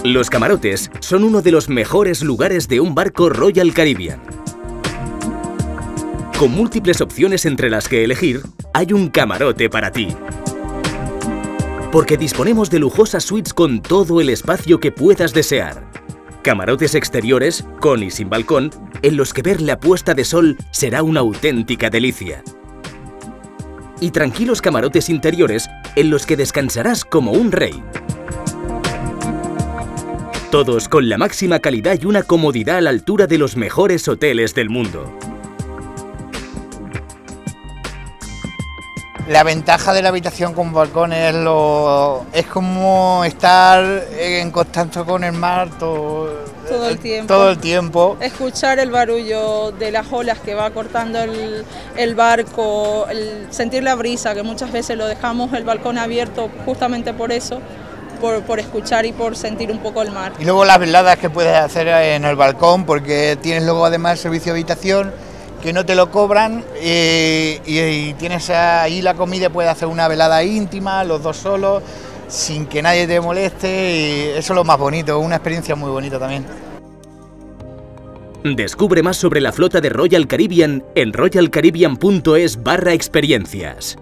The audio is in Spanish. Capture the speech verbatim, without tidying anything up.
Los camarotes son uno de los mejores lugares de un barco Royal Caribbean. Con múltiples opciones entre las que elegir, hay un camarote para ti. Porque disponemos de lujosas suites con todo el espacio que puedas desear. Camarotes exteriores, con y sin balcón, en los que ver la puesta de sol será una auténtica delicia. Y tranquilos camarotes interiores en los que descansarás como un rey. Todos con la máxima calidad y una comodidad a la altura de los mejores hoteles del mundo. La ventaja de la habitación con balcón es, lo, es como estar en contacto con el mar todo, todo el tiempo. Todo el tiempo. Escuchar el barullo de las olas que va cortando el, el barco, el sentir la brisa, que muchas veces lo dejamos el balcón abierto justamente por eso, por, por escuchar y por sentir un poco el mar. Y luego las veladas que puedes hacer en el balcón, porque tienes luego además el servicio de habitación, que no te lo cobran, y, y, y tienes ahí la comida, puedes hacer una velada íntima, los dos solos, sin que nadie te moleste, y eso es lo más bonito, una experiencia muy bonita también. Descubre más sobre la flota de Royal Caribbean en royal caribbean punto es barra experiencias.